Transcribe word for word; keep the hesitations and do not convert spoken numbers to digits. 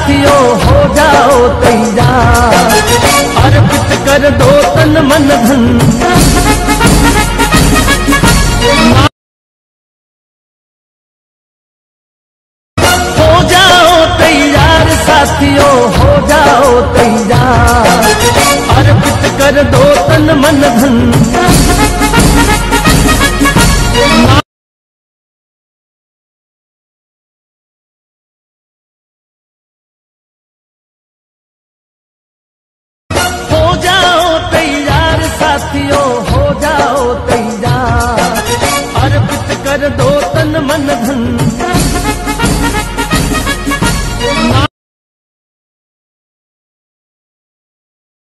साथियों हो जाओ तैयार, अर्पित कर दो तन मन धन। हो जाओ तैयार साथियों हो जाओ तैयार, अर्पित कर दो तन मन धन।